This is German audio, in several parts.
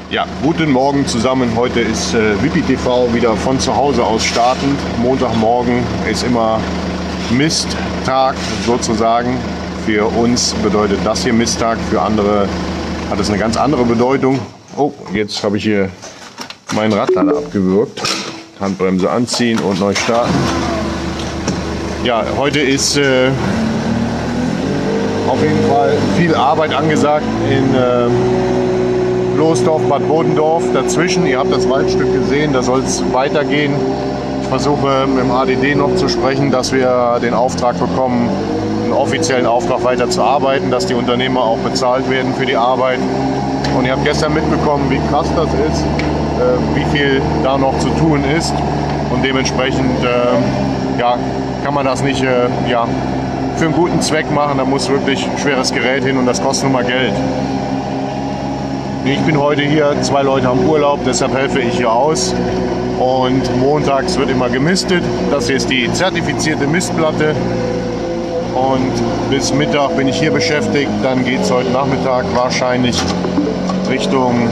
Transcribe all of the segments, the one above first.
Ja, guten Morgen zusammen. Heute ist WIPI-TV wieder von zu Hause aus startend. Montagmorgen ist immer Misttag sozusagen. Für uns bedeutet das hier Misttag, für andere hat es eine ganz andere Bedeutung. Oh, jetzt habe ich hier meinen Radlader abgewürgt. Handbremse anziehen und neu starten. Ja, heute ist auf jeden Fall viel Arbeit angesagt in Losdorf, Bad Bodendorf. Dazwischen, ihr habt das Waldstück gesehen, da soll es weitergehen. Ich versuche mit dem ADD noch zu sprechen, dass wir den Auftrag bekommen, einen offiziellen Auftrag weiter zu arbeiten, dass die Unternehmer auch bezahlt werden für die Arbeit. Und ihr habt gestern mitbekommen, wie krass das ist, wie viel da noch zu tun ist. Und dementsprechend ja, kann man das nicht ja, für einen guten Zweck machen. Da muss wirklich schweres Gerät hin und das kostet nun mal Geld. Ich bin heute hier, 2 Leute haben Urlaub, deshalb helfe ich hier aus. Und montags wird immer gemistet. Das hier ist die zertifizierte Mistplatte. Und bis Mittag bin ich hier beschäftigt. Dann geht es heute Nachmittag wahrscheinlich Richtung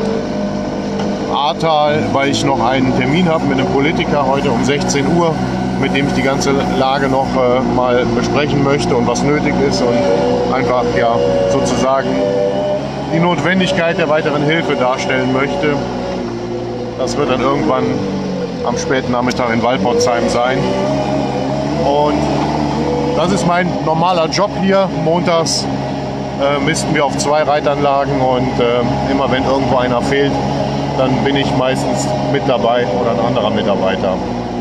Ahrtal, weil ich noch einen Termin habe mit einem Politiker heute um 16 Uhr, mit dem ich die ganze Lage noch mal besprechen möchte und was nötig ist und einfach ja, sozusagen die Notwendigkeit der weiteren Hilfe darstellen möchte. Das wird dann irgendwann am späten Nachmittag in Walporzheim sein. Und das ist mein normaler Job hier. Montags misten wir auf 2 Reitanlagen und immer wenn irgendwo einer fehlt, dann bin ich meistens mit dabei oder ein anderer Mitarbeiter.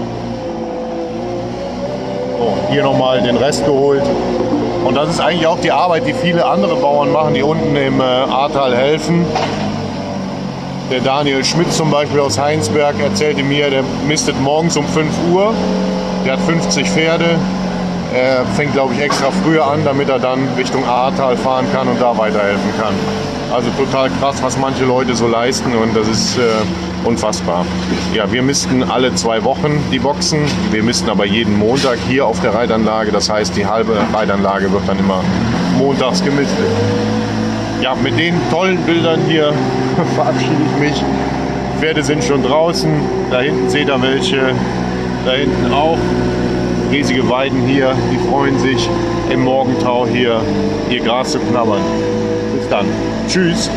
So, hier nochmal den Rest geholt. Und das ist eigentlich auch die Arbeit, die viele andere Bauern machen, die unten im Ahrtal helfen. Der Daniel Schmidt zum Beispiel aus Heinsberg erzählte mir, der mistet morgens um 5 Uhr. Der hat 50 Pferde. Er fängt, glaube ich, extra früher an, damit er dann Richtung Ahrtal fahren kann und da weiterhelfen kann. Also total krass, was manche Leute so leisten und das ist unfassbar. Ja, wir misten alle 2 Wochen die Boxen. Wir misten aber jeden Montag hier auf der Reitanlage. Das heißt, die halbe Reitanlage wird dann immer montags gemistet. Ja, mit den tollen Bildern hier verabschiede ich mich. Die Pferde sind schon draußen. Da hinten seht ihr welche. Da hinten auch. Riesige Weiden hier. Die freuen sich im Morgentau hier ihr Gras zu knabbern. Bis dann. Tschüss.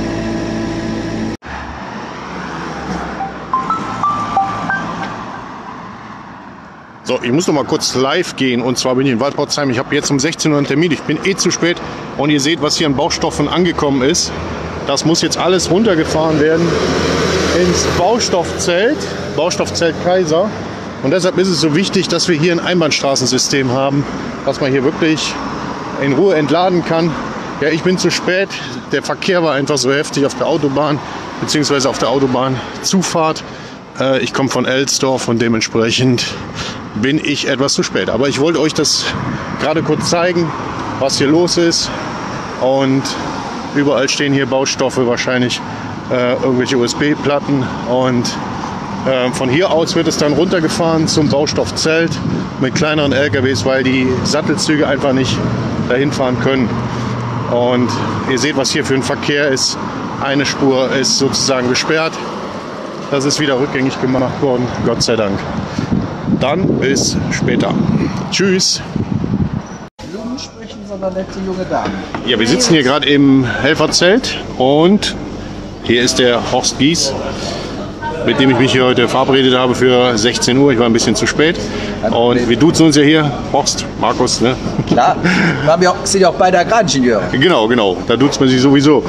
So, ich muss noch mal kurz live gehen und zwar bin ich in Walporzheim. Ich habe jetzt um 16 Uhr einen Termin. Ich bin zu spät und ihr seht, was hier an Baustoffen angekommen ist. Das muss jetzt alles runtergefahren werden ins Baustoffzelt, Baustoffzelt Kaiser. Und deshalb ist es so wichtig, dass wir hier ein Einbahnstraßensystem haben, dass man hier wirklich in Ruhe entladen kann. Ja, ich bin zu spät. Der Verkehr war einfach so heftig auf der Autobahn, beziehungsweise auf der Autobahnzufahrt. Ich komme von Elsdorf und dementsprechend bin ich etwas zu spät. Aber ich wollte euch das gerade kurz zeigen, was hier los ist. Und überall stehen hier Baustoffe, wahrscheinlich irgendwelche USB-Platten. Und von hier aus wird es dann runtergefahren zum Baustoffzelt mit kleineren LKWs, weil die Sattelzüge einfach nicht dahin fahren können. Und ihr seht, was hier für ein Verkehr ist. Eine Spur ist sozusagen gesperrt. Das ist wieder rückgängig gemacht worden, Gott sei Dank. Dann bis später. Tschüss. Jungen sprechen, sondern nette junge Damen. Ja, wir sitzen hier gerade im Helferzelt und hier ist der Horst Gies, mit dem ich mich hier heute verabredet habe für 16 Uhr. Ich war ein bisschen zu spät. Und wir duzen uns ja hier. Horst, Markus, ne? Klar, wir sind ja auch beide Agraringenieure. Genau, genau. Da duzt man sich sowieso.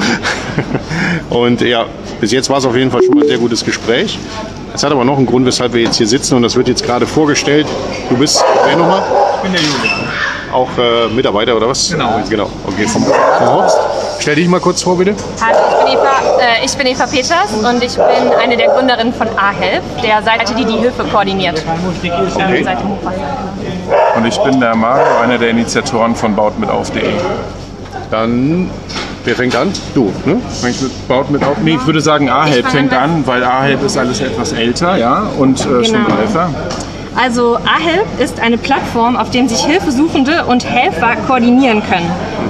Und ja, bis jetzt war es auf jeden Fall schon mal ein sehr gutes Gespräch. Es hat aber noch einen Grund, weshalb wir jetzt hier sitzen und das wird jetzt gerade vorgestellt. Du bist, wer nochmal? Ich bin der Julian. Auch Mitarbeiter oder was? Genau. Genau. Okay, vom Horst. Stell dich mal kurz vor, bitte. Hallo, ich bin Eva Peters und ich bin eine der Gründerinnen von A-Help, der Seite, die die Hilfe koordiniert. Okay. Seite Hochwasser. Und ich bin der Mario, einer der Initiatoren von bautmitauf.de. Dann, wer fängt an? Du, ne? Fängt mit Baut mit auf? Nee, ich würde sagen A-Help fängt an, weil A-Help ist alles etwas älter, ja, und schon reifer. Also A-Help ist eine Plattform, auf der sich Hilfesuchende und Helfer koordinieren können.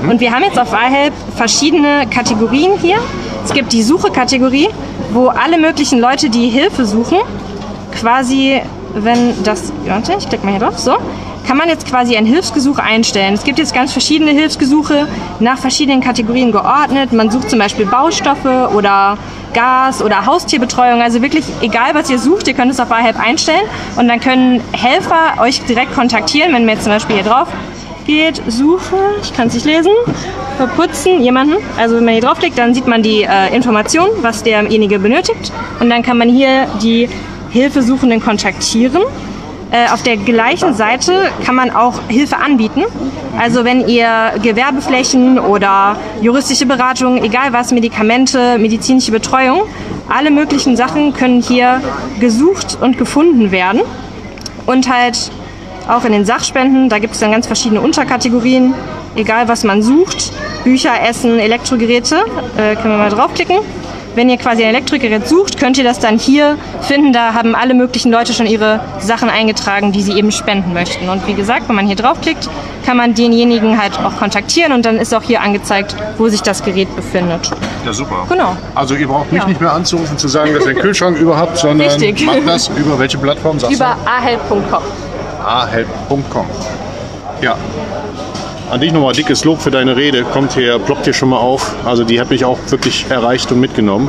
Und wir haben jetzt auf aHelp verschiedene Kategorien hier. Es gibt die Suche-Kategorie, wo alle möglichen Leute, die Hilfe suchen, quasi, wenn das, warte, ich klicke mal hier drauf, so, kann man jetzt quasi ein Hilfsgesuch einstellen. Es gibt jetzt ganz verschiedene Hilfsgesuche nach verschiedenen Kategorien geordnet. Man sucht zum Beispiel Baustoffe oder Gas oder Haustierbetreuung. Also wirklich egal, was ihr sucht, ihr könnt es auf aHelp einstellen und dann können Helfer euch direkt kontaktieren, wenn man jetzt zum Beispiel hier drauf geht, Suche, ich kann es nicht lesen, verputzen, jemanden. Also wenn man hier draufklickt, dann sieht man die Information, was derjenige benötigt und dann kann man hier die Hilfesuchenden kontaktieren. Auf der gleichen Seite kann man auch Hilfe anbieten. Also wenn ihr Gewerbeflächen oder juristische Beratung, egal was, Medikamente, medizinische Betreuung, alle möglichen Sachen können hier gesucht und gefunden werden. Und halt auch in den Sachspenden, da gibt es dann ganz verschiedene Unterkategorien, egal was man sucht. Bücher, Essen, Elektrogeräte, können wir mal draufklicken. Wenn ihr quasi ein Elektrogerät sucht, könnt ihr das dann hier finden. Da haben alle möglichen Leute schon ihre Sachen eingetragen, die sie eben spenden möchten. Und wie gesagt, wenn man hier draufklickt, kann man denjenigen halt auch kontaktieren und dann ist auch hier angezeigt, wo sich das Gerät befindet. Ja, super. Genau. Also ihr braucht mich nicht mehr anzurufen, zu sagen, dass ihr einen Kühlschrank über habt, sondern Richtig. macht das über welche Plattform? Sagst Über aHelp.com. aHelp.com. Ja. An dich nochmal dickes Lob für deine Rede. Kommt hier, ploppt hier schon mal auf. Also die hat mich auch wirklich erreicht und mitgenommen.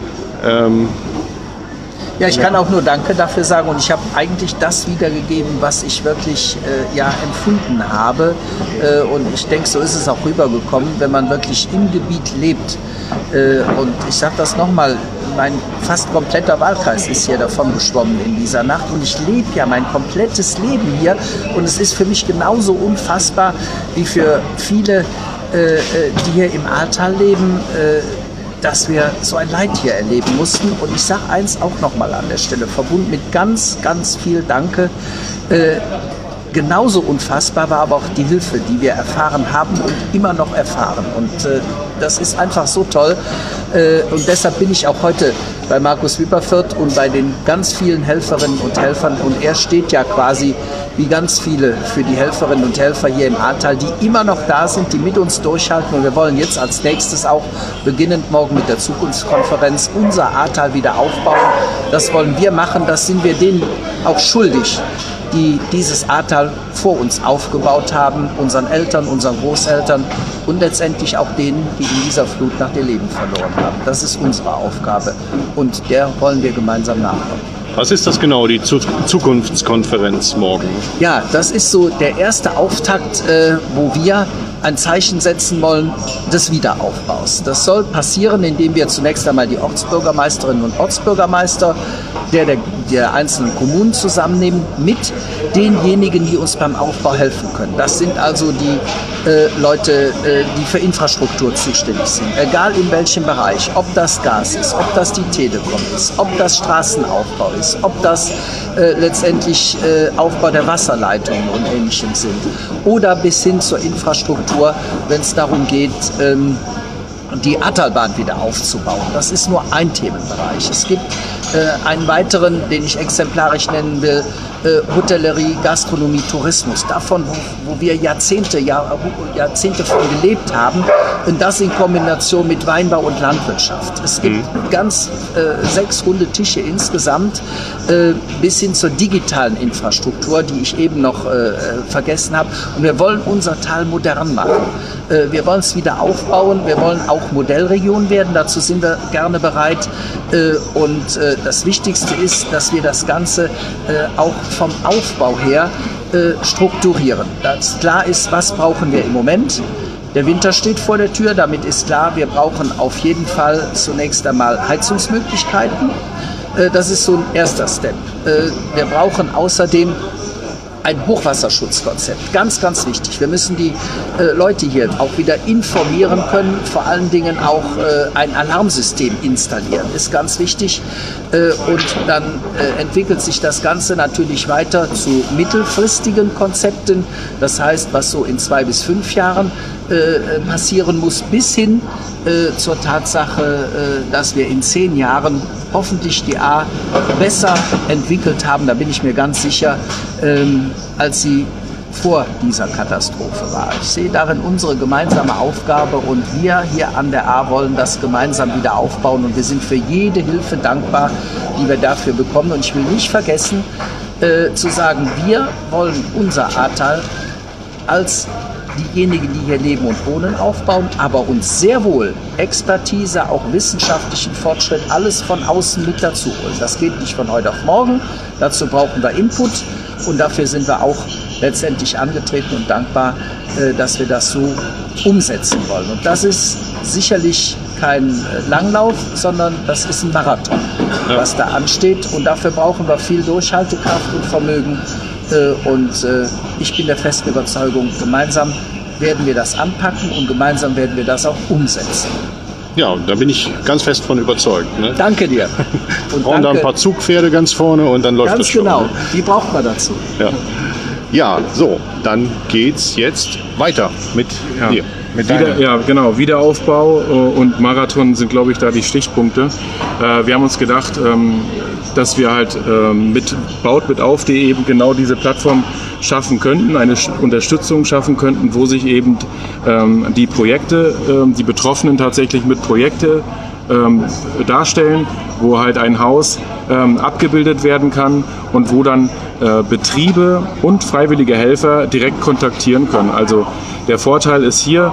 Ja, ich kann auch nur Danke dafür sagen und ich habe eigentlich das wiedergegeben, was ich wirklich empfunden habe. Und ich denke, so ist es auch rübergekommen, wenn man wirklich im Gebiet lebt. Und ich sage das nochmal, mein fast kompletter Wahlkreis ist hier davon geschwommen in dieser Nacht und ich lebe ja mein komplettes Leben hier und es ist für mich genauso unfassbar wie für viele, die hier im Ahrtal leben, dass wir so ein Leid hier erleben mussten. Und ich sage eins auch nochmal an der Stelle, verbunden mit ganz, ganz viel Danke. Genauso unfassbar war aber auch die Hilfe, die wir erfahren haben und immer noch erfahren. Und das ist einfach so toll. Und deshalb bin ich auch heute bei Markus Wipperfürth und bei den ganz vielen Helferinnen und Helfern. Und er steht ja quasi wie ganz viele für die Helferinnen und Helfer hier im Ahrtal, die immer noch da sind, die mit uns durchhalten. Und wir wollen jetzt als nächstes auch beginnend morgen mit der Zukunftskonferenz unser Ahrtal wieder aufbauen. Das wollen wir machen, das sind wir denen auch schuldig, die dieses Ahrtal vor uns aufgebaut haben, unseren Eltern, unseren Großeltern und letztendlich auch denen, die in dieser Flut nach ihr Leben verloren haben. Das ist unsere Aufgabe und der wollen wir gemeinsam nachkommen. Was ist das genau, die Zukunftskonferenz morgen? Ja, das ist so der erste Auftakt, wo wir ein Zeichen setzen wollen des Wiederaufbaus. Das soll passieren, indem wir zunächst einmal die Ortsbürgermeisterinnen und Ortsbürgermeister der einzelnen Kommunen zusammennehmen mit denjenigen, die uns beim Aufbau helfen können. Das sind also die Leute, die für Infrastruktur zuständig sind, egal in welchem Bereich, ob das Gas ist, ob das die Telekom ist, ob das Straßenaufbau ist, ob das letztendlich Aufbau der Wasserleitungen und Ähnlichem sind oder bis hin zur Infrastruktur, wenn es darum geht, die Ahrtalbahn wieder aufzubauen. Das ist nur ein Themenbereich. Es gibt einen weiteren, den ich exemplarisch nennen will, Hotellerie, Gastronomie, Tourismus. Davon, wo wir Jahrzehnte von gelebt haben. Und das in Kombination mit Weinbau und Landwirtschaft. Es gibt ganz 6 runde Tische insgesamt, bis hin zur digitalen Infrastruktur, die ich eben noch vergessen habe. Und wir wollen unser Tal modern machen. Wir wollen es wieder aufbauen. Wir wollen auch Modellregion werden. Dazu sind wir gerne bereit. Und das Wichtigste ist, dass wir das Ganze auch vom Aufbau her strukturieren. Dass klar ist, was brauchen wir im Moment. Der Winter steht vor der Tür, damit ist klar, wir brauchen auf jeden Fall zunächst einmal Heizungsmöglichkeiten. Das ist so ein erster Step. Wir brauchen außerdem ein Hochwasserschutzkonzept. Ganz, ganz wichtig. Wir müssen die Leute hier auch wieder informieren können, vor allen Dingen auch ein Alarmsystem installieren. Ist ganz wichtig. Und dann entwickelt sich das Ganze natürlich weiter zu mittelfristigen Konzepten. Das heißt, was so in 2 bis 5 Jahren passieren muss, bis hin zur Tatsache, dass wir in 10 Jahren hoffentlich die A besser entwickelt haben, da bin ich mir ganz sicher, als sie vor dieser Katastrophe war. Ich sehe darin unsere gemeinsame Aufgabe und wir hier an der A wollen das gemeinsam wieder aufbauen und wir sind für jede Hilfe dankbar, die wir dafür bekommen. Und ich will nicht vergessen zu sagen, wir wollen unser Ahrtal als diejenigen, die hier leben und wohnen, aufbauen, aber uns sehr wohl Expertise, auch wissenschaftlichen Fortschritt, alles von außen mit dazu holen. Das geht nicht von heute auf morgen, dazu brauchen wir Input und dafür sind wir auch letztendlich angetreten und dankbar, dass wir das so umsetzen wollen. Und das ist sicherlich kein Langlauf, sondern das ist ein Marathon, was da ansteht und dafür brauchen wir viel Durchhaltekraft und Vermögen. Und ich bin der festen Überzeugung, gemeinsam werden wir das anpacken und gemeinsam werden wir das auch umsetzen. Ja, da bin ich ganz fest von überzeugt. Ne? Danke dir. Und da ein paar Zugpferde ganz vorne und dann läuft das schon. Ganz genau, die braucht man dazu. Ja. Ja, so, dann geht's jetzt weiter mit dir. Wiederaufbau und Marathon sind, glaube ich, da die Stichpunkte. Wir haben uns gedacht, dass wir halt mit baut-mit-auf.de eben genau diese Plattform schaffen könnten, eine Unterstützung schaffen könnten, wo sich eben die Projekte, die Betroffenen tatsächlich mit Projekte darstellen, wo halt ein Haus abgebildet werden kann und wo dann Betriebe und freiwillige Helfer direkt kontaktieren können. Also der Vorteil ist hier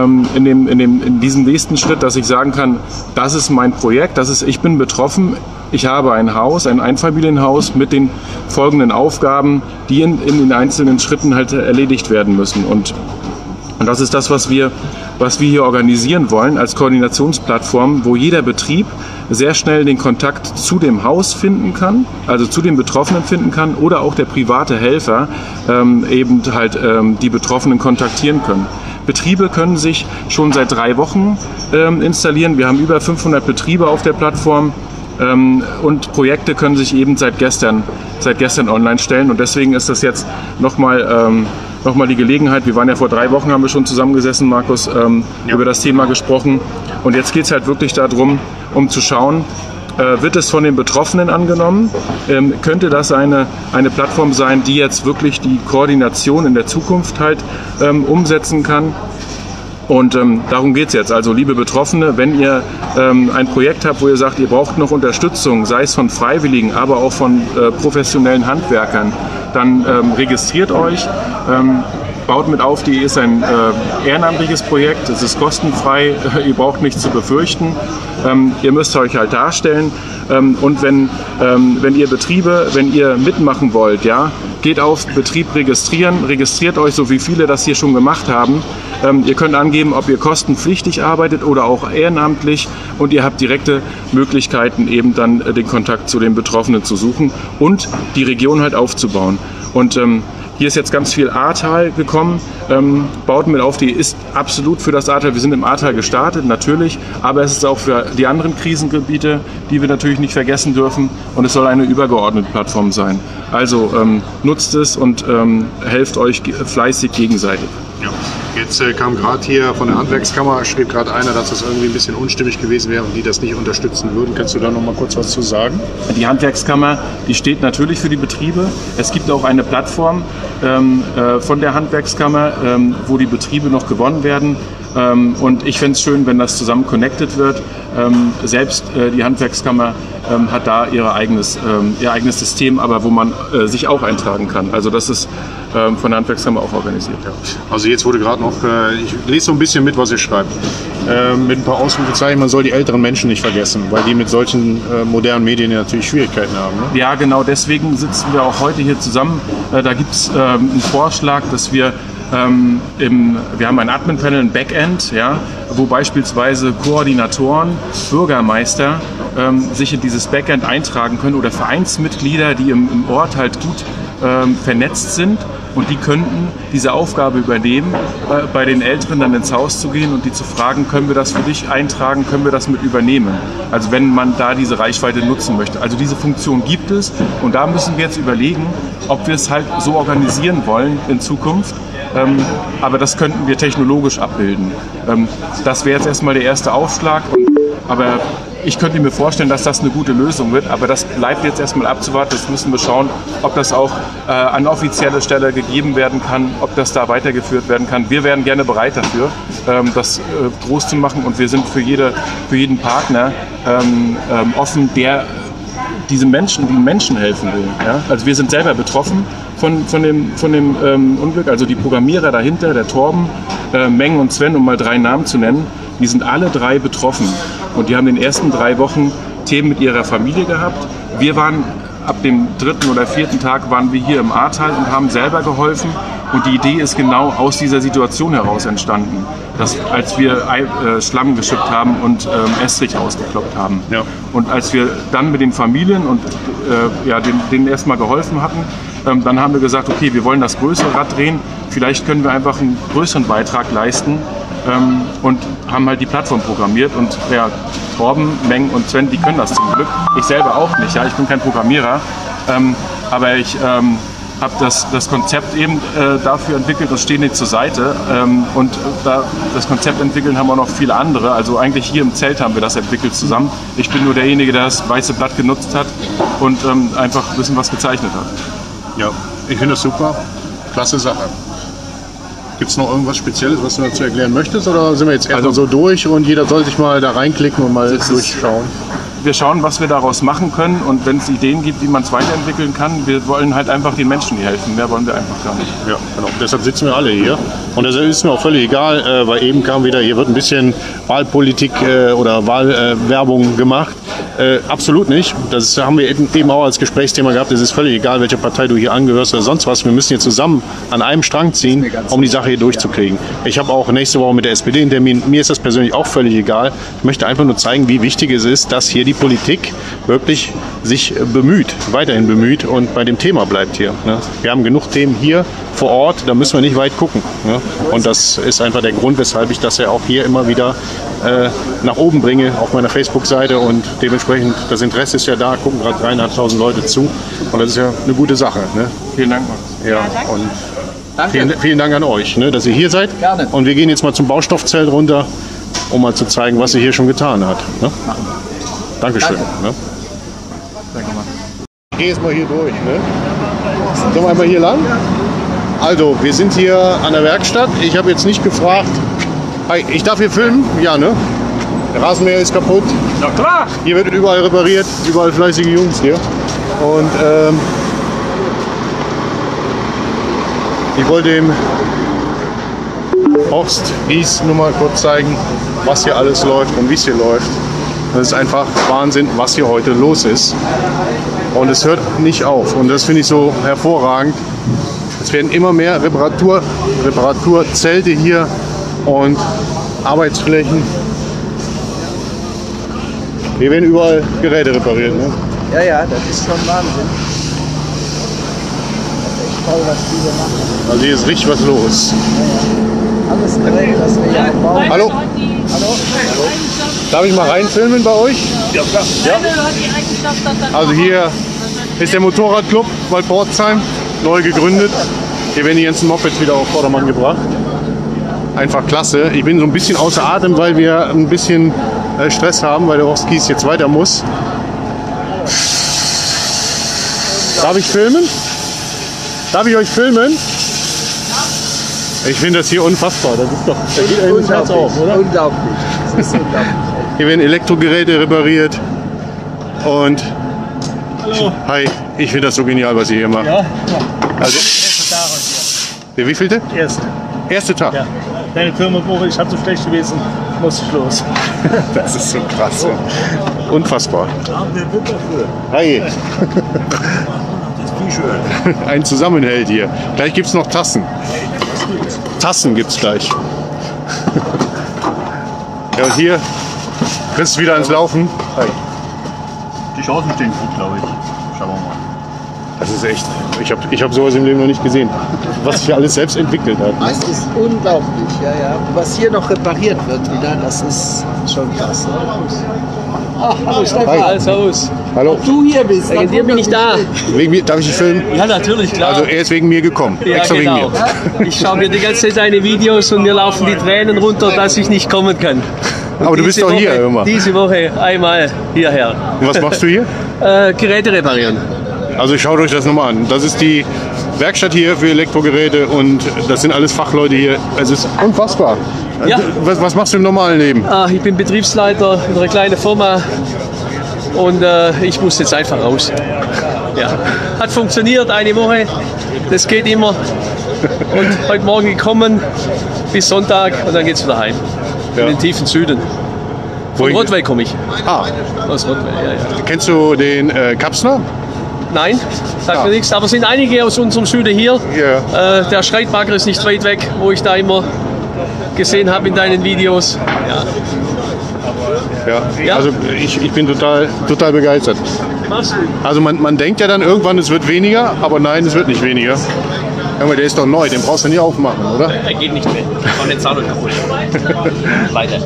in diesem nächsten Schritt, dass ich sagen kann, das ist mein Projekt, ich bin betroffen, ich habe ein Haus, ein Einfamilienhaus mit den folgenden Aufgaben, die in den einzelnen Schritten halt erledigt werden müssen. Und das ist das, was wir hier organisieren wollen als Koordinationsplattform, wo jeder Betrieb sehr schnell den Kontakt zu dem Haus finden kann, also zu den Betroffenen finden kann oder auch der private Helfer eben halt die Betroffenen kontaktieren können. Betriebe können sich schon seit 3 Wochen installieren. Wir haben über 500 Betriebe auf der Plattform und Projekte können sich eben seit gestern online stellen und deswegen ist das jetzt nochmal die Gelegenheit. Wir waren ja vor 3 Wochen, haben wir schon zusammengesessen, Markus, über das Thema gesprochen. Und jetzt geht es halt wirklich darum, um zu schauen, wird es von den Betroffenen angenommen? Könnte das eine Plattform sein, die jetzt wirklich die Koordination in der Zukunft halt umsetzen kann? Und darum geht es jetzt. Also liebe Betroffene, wenn ihr ein Projekt habt, wo ihr sagt, ihr braucht noch Unterstützung, sei es von Freiwilligen, aber auch von professionellen Handwerkern, dann registriert euch. Baut-mit-auf.de ist ein ehrenamtliches Projekt, es ist kostenfrei, ihr braucht nichts zu befürchten. Ihr müsst euch halt darstellen und wenn ihr mitmachen wollt, ja, geht auf Betrieb registrieren, registriert euch, so wie viele das hier schon gemacht haben. Ihr könnt angeben, ob ihr kostenpflichtig arbeitet oder auch ehrenamtlich und ihr habt direkte Möglichkeiten, eben dann den Kontakt zu den Betroffenen zu suchen und die Region halt aufzubauen. Und hier ist jetzt ganz viel Ahrtal gekommen. Baut-mit-auf.de ist absolut für das Ahrtal. Wir sind im Ahrtal gestartet, natürlich, aber es ist auch für die anderen Krisengebiete, die wir natürlich nicht vergessen dürfen. Und es soll eine übergeordnete Plattform sein. Also nutzt es und helft euch fleißig gegenseitig. Ja. Jetzt kam gerade hier von der Handwerkskammer, schrieb gerade einer, dass das irgendwie ein bisschen unstimmig gewesen wäre und die das nicht unterstützen würden. Kannst du da noch mal kurz was zu sagen? Die Handwerkskammer, die steht natürlich für die Betriebe. Es gibt auch eine Plattform von der Handwerkskammer, wo die Betriebe noch gewonnen werden. Und ich fände es schön, wenn das zusammen connected wird. Selbst die Handwerkskammer hat da ihr eigenes System, aber wo man sich auch eintragen kann. Also das ist von der Handwerkskammer auch organisiert. Ja. Also jetzt wurde gerade noch, ich lese so ein bisschen mit, was ihr schreibt, mit ein paar Ausrufezeichen, man soll die älteren Menschen nicht vergessen, weil die mit solchen modernen Medien ja natürlich Schwierigkeiten haben. Ne? Ja, genau, deswegen sitzen wir auch heute hier zusammen. Da gibt es einen Vorschlag, dass wir haben ein Admin-Panel, ein Backend, ja, wo beispielsweise Koordinatoren, Bürgermeister sich in dieses Backend eintragen können oder Vereinsmitglieder, die im Ort halt gut vernetzt sind und die könnten diese Aufgabe übernehmen, bei den Älteren dann ins Haus zu gehen und die zu fragen, können wir das für dich eintragen, können wir das mit übernehmen? Also wenn man da diese Reichweite nutzen möchte. Also diese Funktion gibt es und da müssen wir jetzt überlegen, ob wir es halt so organisieren wollen in Zukunft. Aber das könnten wir technologisch abbilden. Das wäre jetzt erstmal der erste Aufschlag. Aber ich könnte mir vorstellen, dass das eine gute Lösung wird, aber das bleibt jetzt erstmal abzuwarten. Das müssen wir schauen, ob das auch an offizielle Stelle gegeben werden kann, ob das da weitergeführt werden kann. Wir wären gerne bereit dafür, das groß zu machen, und wir sind für jeden Partner offen, der den Menschen helfen will. Ja? Also wir sind selber betroffen von dem Unglück, also die Programmierer dahinter, der Torben, Meng und Sven, um mal 3 Namen zu nennen, die sind alle 3 betroffen, und die haben in den ersten 3 Wochen Themen mit ihrer Familie gehabt. Wir waren ab dem 3. oder 4. Tag waren wir hier im Ahrtal und haben selber geholfen, und die Idee ist genau aus dieser Situation heraus entstanden, dass als wir Schlamm geschippt haben und Estrich ausgekloppt haben. Ja. Und als wir dann mit den Familien und denen erstmal geholfen hatten, dann haben wir gesagt, okay, wir wollen das größere Rad drehen, vielleicht können wir einfach einen größeren Beitrag leisten, und haben halt die Plattform programmiert. Und ja, Torben, Meng und Sven, die können das zum Glück. Ich selber auch nicht, ja, ich bin kein Programmierer, aber ich habe das Konzept eben dafür entwickelt und stehe nicht zur Seite. Und das Konzept entwickeln haben auch noch viele andere. Also eigentlich hier im Zelt haben wir das entwickelt zusammen. Ich bin nur derjenige, der das weiße Blatt genutzt hat und einfach ein bisschen was gezeichnet hat. Ja, ich finde das super. Klasse Sache. Gibt es noch irgendwas Spezielles, was du dazu erklären möchtest, oder sind wir jetzt erstmal so durch und jeder soll sich mal da reinklicken und mal durchschauen? Wir schauen, was wir daraus machen können, und wenn es Ideen gibt, wie man es weiterentwickeln kann, wir wollen halt einfach den Menschen helfen. Mehr wollen wir einfach gar nicht. Ja, genau. Deshalb sitzen wir alle hier. Und das ist mir auch völlig egal, weil eben kam wieder, hier wird ein bisschen Wahlpolitik oder Wahlwerbung gemacht. Absolut nicht. Das haben wir eben auch als Gesprächsthema gehabt. Es ist völlig egal, welcher Partei du hier angehörst oder sonst was. Wir müssen hier zusammen an einem Strang ziehen, um die Sache hier durchzukriegen. Ich habe auch nächste Woche mit der SPD einen Termin. Mir ist das persönlich auch völlig egal. Ich möchte einfach nur zeigen, wie wichtig es ist, dass hier die Politik wirklich sich bemüht, weiterhin bemüht und bei dem Thema bleibt hier. Ne? Wir haben genug Themen hier vor Ort, da müssen wir nicht weit gucken. Ne? Und das ist einfach der Grund, weshalb ich das ja auch hier immer wieder nach oben bringe auf meiner Facebook-Seite, und dementsprechend das Interesse ist ja da, gucken gerade 3.500 Leute zu, und das ist ja eine gute Sache. Ne? Vielen Dank, Max. Ja, und vielen Dank an euch, ne, dass ihr hier seid. Gerne. Und wir gehen jetzt mal zum Baustoffzelt runter, um mal zu zeigen, was sie hier schon getan hat. Ne? Dankeschön. Danke. Ne? Danke, Max. Ich gehe jetzt mal hier durch. Ne? Sollen wir einmal hier lang? Also, wir sind hier an der Werkstatt. Ich habe jetzt nicht gefragt. Hi, ich darf hier filmen? Ja, ne? Der Rasenmäher ist kaputt. Na klar! Hier wird überall repariert, überall fleißige Jungs hier. Und ich wollte dem Horst Gies nur mal kurz zeigen, was hier alles läuft und wie es hier läuft. Das ist einfach Wahnsinn, was hier heute los ist. Und es hört nicht auf. Und das finde ich so hervorragend. Es werden immer mehr Reparaturzelte hier und Arbeitsflächen. Hier werden überall Geräte repariert. Ne? Ja, ja, das ist schon Wahnsinn. Das ist echt toll, was die hier machen. Also hier ist richtig was los. Ja, alles Gerät, das wir hier einbauen. Hallo? Hallo? Darf ich mal reinfilmen bei euch? Ja, klar. Ja. Also hier ist der Motorradclub Waldpforzheim, neu gegründet. Hier werden die ganzen Mopeds wieder auf Vordermann gebracht. Einfach klasse. Ich bin so ein bisschen außer Atem, weil wir ein bisschen Stress haben, weil der Horst Gies jetzt weiter muss. Darf ich filmen? Darf ich euch filmen? Ich finde das hier unfassbar. Das ist doch, da geht einem das Herz auf, oder? Unglaublich. Das ist unglaublich. Hier werden Elektrogeräte repariert. Und hi, ich finde das so genial, was ihr hier macht. Ja, Also, der wievielte? Erste Tag. ja. Deine Firmenwoche, ich habe so schlecht gewesen, muss ich los. Das ist so krass. Unfassbar. Der wird dafür. Hi. Das ist viel schön. Ein Zusammenhalt hier. Gleich gibt es noch Tassen. Tassen gibt es gleich. Ja, und hier kriegst du wieder ans Laufen. Hi. Die Chancen stehen gut, glaube ich. Schauen wir mal. Das ist echt. Ich hab sowas im Leben noch nicht gesehen. Was sich hier alles selbst entwickelt hat. Das ist unglaublich, ja, ja. Was hier noch repariert wird wieder, das ist schon krass. Ach, hallo Stefan. Hi. Alles aus. Hallo. Du hier bist. Wegen dir bin ich da. Wegen mir, darf ich dich filmen? Ja, natürlich, klar. Also er ist wegen mir gekommen. ja, Extra genau. wegen mir. Ich schaue mir die ganze Zeit deine Videos und mir laufen die Tränen runter, dass ich nicht kommen kann. Aber du bist doch hier immer. Diese Woche einmal hierher. Und was machst du hier? Geräte reparieren. Also schaut euch das nochmal an. Das ist die Werkstatt hier für Elektrogeräte und das sind alles Fachleute hier. Es ist unfassbar. Ja. Was machst du im normalen Leben? Ich bin Betriebsleiter in einer kleinen Firma und ich muss jetzt einfach raus. Ja. Hat funktioniert, eine Woche. Das geht immer. Und heute Morgen gekommen bis Sonntag und dann geht's wieder heim. Ja. In den tiefen Süden. Von Wohin? Rottweil komme ich. Aus Rottweil, ja. Kennst du den Kapsner? Nein, sagt mir nichts. Aber es sind einige aus unserem Süden hier. Ja. Der Streitbagger ist nicht weit weg, wo ich da immer gesehen habe in deinen Videos. Ja. Ja. Also ich bin total begeistert. Machst du? Also man denkt ja dann irgendwann, es wird weniger, aber nein, es wird nicht weniger. Aber der ist doch neu, den brauchst du nie aufmachen, oder? Er geht nicht mehr. Und den Zahnrad kaputt. Weiter.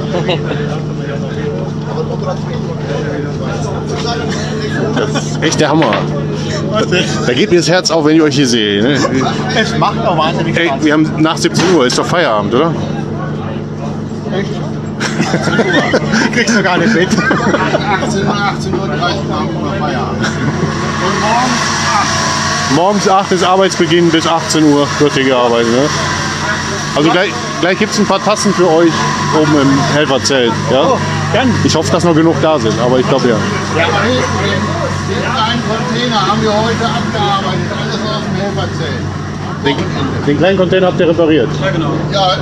Das ist echt der Hammer. Da geht mir das Herz auf, wenn ich euch hier sehe. Ne? Es macht auch wahnsinnig Ey, Spaß. wir haben nach 17 Uhr, ist doch Feierabend, oder? Die kriegst du gar nicht mit. 18 Uhr, 18:30 Uhr haben wir Feierabend. Morgens 8 ist Arbeitsbeginn, bis 18 Uhr wird hier gearbeitet. Ne? Also gleich gibt es ein paar Tassen für euch oben im Helferzelt. Ja? Ich hoffe, dass noch genug da sind, aber ich glaube ja. Den kleinen Container haben wir heute abgearbeitet, alles aus dem Helferzelt. Den kleinen Container habt ihr repariert. Ja,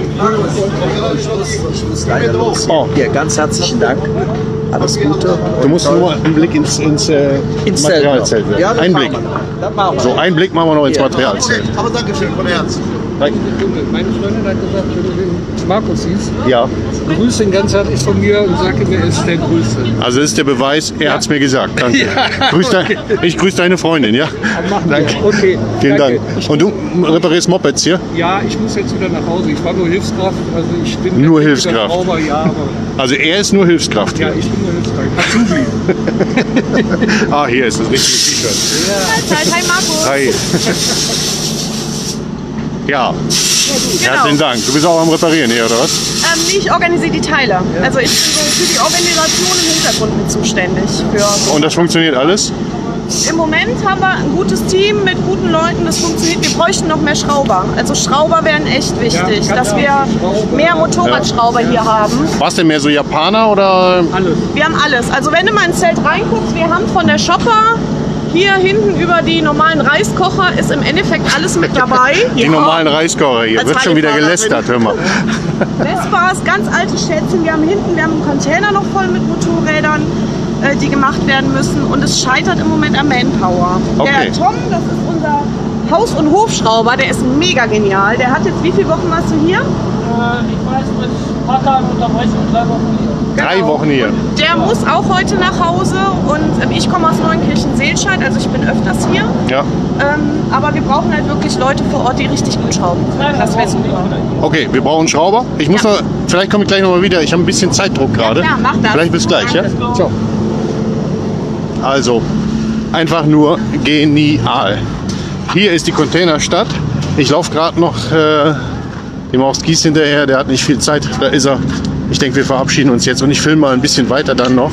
Ich muss leider los. Oh. Hier, ganz herzlichen Dank. Alles Gute. Du musst nur einen Blick ins Materialzelt werfen. Ja, das Ein machen Blick. wir. Das machen wir. So, einen Blick machen wir noch ins Ja. Materialzelt. aber danke schön von Herzen. Meine Freundin hat gesagt, wenn du den Markus siehst, Ja, grüß ihn ganz herzlich von mir und sag ihm, er ist der Größte. also das ist der Beweis, er hat es mir gesagt. Danke. Ich grüße deine Freundin, ja? Danke. Okay, Vielen danke. Dank. Und du reparierst Mopeds hier? Ja, ich muss jetzt wieder nach Hause. Ich war nur Hilfskraft. Also ich bin Nur kein Hilfskraft. Schrauber, ja, aber Also er ist nur Hilfskraft ja, hier. ich bin nur Hilfskraft. Azubi. Hier ist das richtige T-Shirt. Hi Markus. Hi. Ja, Genau. herzlichen Dank. Du bist auch am Reparieren hier, oder was? Ich organisiere die Teile. Also ich bin so für die Organisation im Hintergrund mit zuständig. Und das funktioniert alles? Im Moment haben wir ein gutes Team mit guten Leuten, das funktioniert. Wir bräuchten noch mehr Schrauber. Also Schrauber wären echt wichtig, dass wir mehr Motorradschrauber hier haben. War's denn mehr so Japaner oder? Wir haben alles. Also wenn du mal ins Zelt reinguckst, wir haben von der Shopper hier hinten über die normalen Reiskocher ist im Endeffekt alles mit dabei. Die normalen Reiskocher hier. Als Wird schon wieder Radfahrerin. gelästert, hör mal. Vespas, ganz alte Schätzchen. Wir haben einen Container noch voll mit Motorrädern, die gemacht werden müssen. Und es scheitert im Moment am Manpower. Okay. Der Tom, das ist unser Haus- und Hofschrauber, der ist mega genial. Der hat jetzt, wie viele Wochen warst du hier? Ich weiß, mit ein paar Tagen Unterbrechung, 3 Wochen hier. 3 Wochen hier. Der muss auch heute nach Hause und ich komme aus Neunkirchen-Seelscheid, also ich bin öfters hier. Ja. Aber wir brauchen halt wirklich Leute vor Ort, die richtig gut schrauben können. Das wäre super. Okay, wir brauchen einen Schrauber. Ich muss noch, vielleicht komme ich gleich nochmal wieder. Ich habe ein bisschen Zeitdruck gerade. Ja, mach das. Vielleicht bis gleich, ja? Ciao. Also, einfach nur genial. Hier ist die Containerstadt. Ich laufe gerade noch dem Horst Gies hinterher. Der hat nicht viel Zeit. Da ist er. Ich denke, wir verabschieden uns jetzt und ich filme mal ein bisschen weiter dann noch.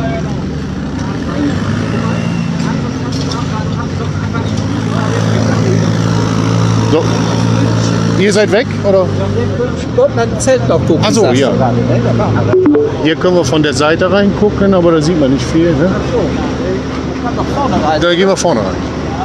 So. Ihr seid weg, oder? Wir wollten ein Zelt noch gucken. Ach so, sagst du ja. gerade, ne? Da machen wir das. Hier können wir von der Seite reingucken, aber da sieht man nicht viel. Ne? Kann doch vorne rein. Da gehen wir vorne rein.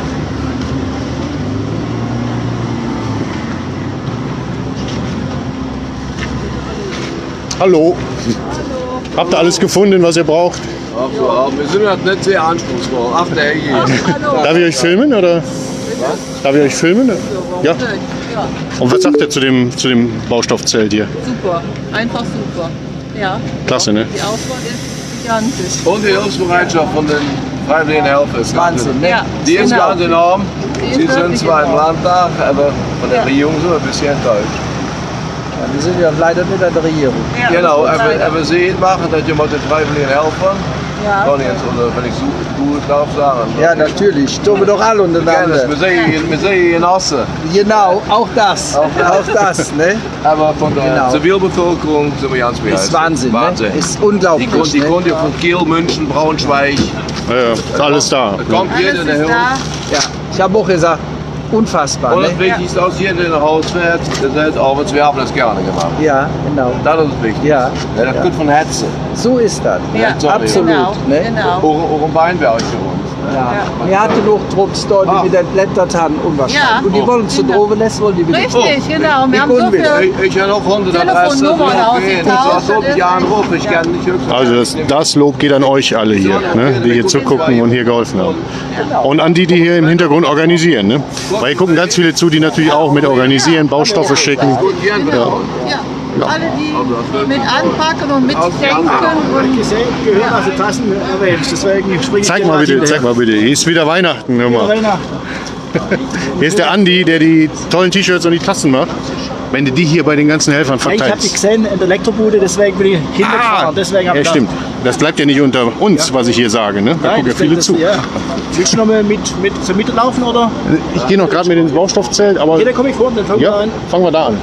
Hallo. Habt ihr alles gefunden, was ihr braucht? Ach ja, wir sind halt nicht sehr anspruchsvoll. Ach, der hier. Darf ich euch filmen, oder? Darf ich euch filmen? Ja. Und was sagt ihr zu dem Baustoffzelt hier? Super, einfach super. Ja, Klasse, ne? die Auswahl ist gigantisch. Und die Hilfsbereitschaft von den freiwilligen Helfern ist Wahnsinn, ne? Ja, Die ist genau. ganz enorm. Die ist Sie sind wirklich zwar im enorm. Landtag, aber von der Regierung sind wir ein bisschen enttäuscht. Ja, wir sind ja leider nicht an der Regierung. Ja, Genau, das ist leider. aber Sie machen das ja mit den freiwilligen Helfern. Ja. Conny, oder wenn ich du darf sagen. Ja, natürlich. Tun wir doch alle untereinander. Wir sehen hier in Asse. Genau, auch das. Auch das, ne? Aber von der Zivilbevölkerung sind wir ganz begeistert. Ist Wahnsinn, Wahnsinn. ne? Ist unglaublich. Die Kunde von Kiel, München, Braunschweig. Ja, ist alles da. Kommt jeder in der Höhe. Ja, ich habe auch gesagt, unfassbar. Und das Ne? Wichtigste aus jeder, der nach Hause fährt, der sagt, auch wir haben das gerne gemacht. Ja, genau. Das ist wichtig. Ja. Das ist gut von Herzen. So ist das. Ja, absolut. genau, Ne? genau. Auch ein Weinberg für uns. Ja. Wir hatten noch Trupps dort, die mit den Blättern haben, unwahrscheinlich. Ja. Und die wollen zu Drovenes, wollen die wieder. Richtig, genau. Wir haben so viel Ich habe noch 100 Adressen. Telefonnummern So Jahren ruf, ich kann nicht höchstens. Also das Lob geht an euch alle hier, ne, die hier zugucken und hier geholfen haben. Und an die hier im Hintergrund organisieren. Ne? Weil hier gucken ganz viele zu, die natürlich auch mit organisieren, Baustoffe schicken. Ja. Alle, die mit anpacken und mitdenken. Und Zeig mal bitte. Hier ist wieder Weihnachten. Hör mal. Hier ist der Andi, der die tollen T-Shirts und die Tassen macht. Wenn du die hier bei den ganzen Helfern Ich habe die verteilst. gesehen in der Elektrobude, deswegen bin ich hingefahren. Deswegen Ja, stimmt. Das bleibt ja nicht unter uns, was ich hier sage. Ne? Da gucken ja viele zu. Ja. Willst du noch mal zum Mitlaufen, oder? Ich gehe noch gerade mit ins Baustoffzelt, aber Ja, dann komme ich vor, dann fangen wir an. fangen wir da an.